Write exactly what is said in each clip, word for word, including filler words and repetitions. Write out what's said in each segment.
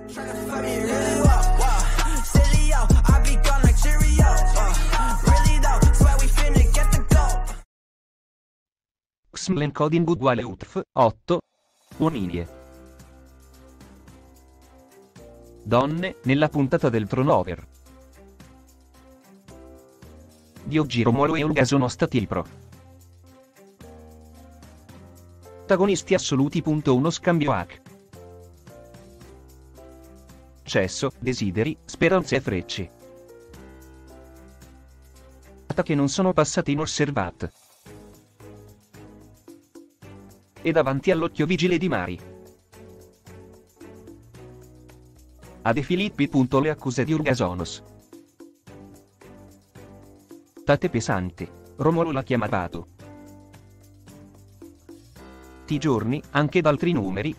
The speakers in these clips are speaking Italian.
Xmlen coding uguale utf, otto. Uoninie. Donne, nella puntata del Tronover di oggi Romolo e Olga sono stati i pro protagonisti assoluti. Uno scambio hack. Cesso, desideri, speranze e frecce che non sono passati inosservate e davanti all'occhio vigile di Mari. A De Filippi. Le accuse di Olga Sonos state pesanti. Romolo l'ha chiamato ti giorni, anche da altri numeri,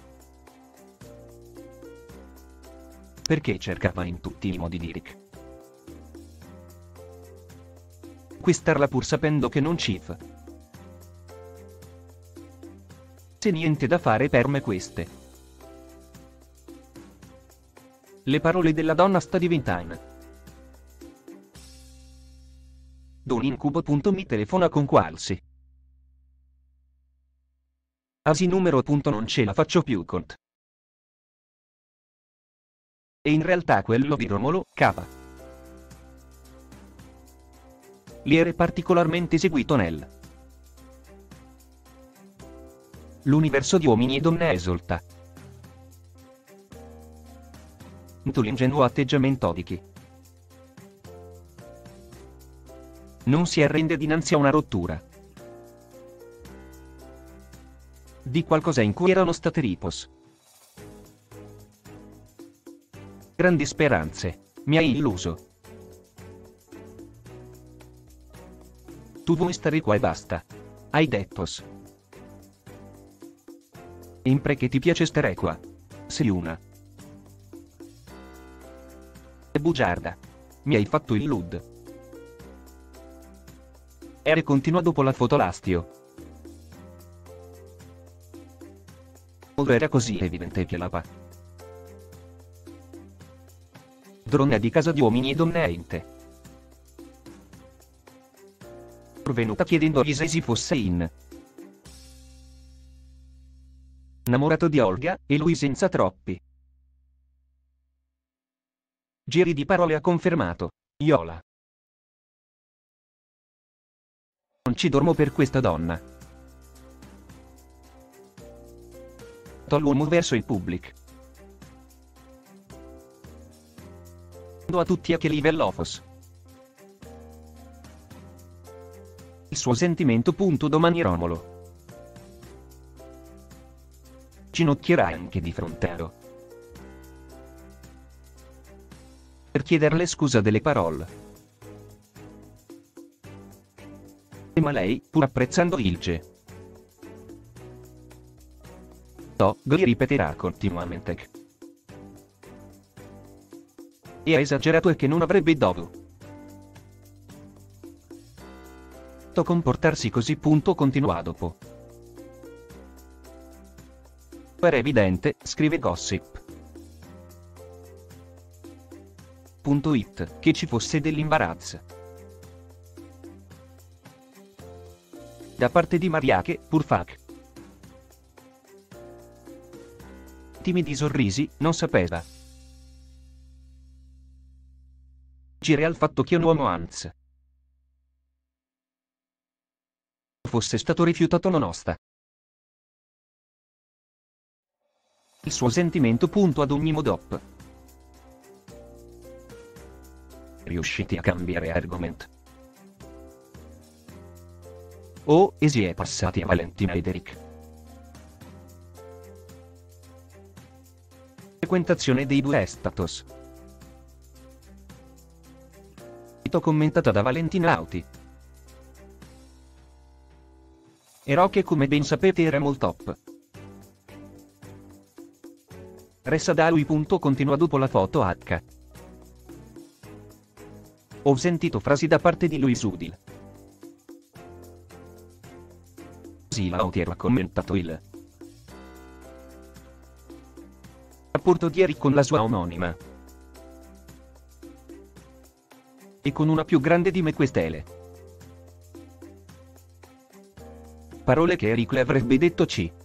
perché cercava in tutti i modi di Rick conquistarla pur sapendo che non ci fa se niente da fare per me. Queste le parole della donna sta diventando d'un incubo. Mi telefona con qualsi asi numero. Non ce la faccio più cont e in realtà quello di Romolo, capa li era particolarmente seguito nel l'universo di uomini e donne. Esulta tu l'ingenuo atteggiamento di chi non si arrende dinanzi a una rottura di qualcosa in cui erano state ripos grandi speranze. Mi hai illuso. Tu vuoi stare qua e basta. Hai dettos. Impre che ti piace stare qua. Sei una e bugiarda. Mi hai fatto il lud. E continua dopo la fotolastio. Era così evidente che la pa drone di casa di uomini e donne ente venuta chiedendogli se si fosse in innamorato di Olga, e lui senza troppi giri di parole ha confermato: Iola, non ci dormo per questa donna. L'uomo verso il pubblic a tutti a che livello fos il suo sentimento. Domani Romolo ginocchierà anche di fronte a Ro per chiederle scusa delle parole, ma lei, pur apprezzando il ge gli ripeterà continuamente e ha esagerato e che non avrebbe dovuto comportarsi così. Continua dopo. Era evidente, scrive Gossip punto it, che ci fosse dell'imbarazzo da parte di Maria che, pur fac timidi sorrisi, non sapeva gire al fatto che un uomo anzi fosse stato rifiutato nonostante il suo sentimento. Ad ogni modo riusciti a cambiare argomento o e si è passati a Valentina ed Eric. Frequentazione dei due status commentata da Valentina Auti e Roche, come ben sapete, era molto top. Resta da lui. Continua dopo la foto H. Ho sentito frasi da parte di lui Sudil. Sì, Lauti ha commentato il rapporto di Eric con la sua omonima. E con una più grande di me quest'ele. Parole che Eric le avrebbe detto C.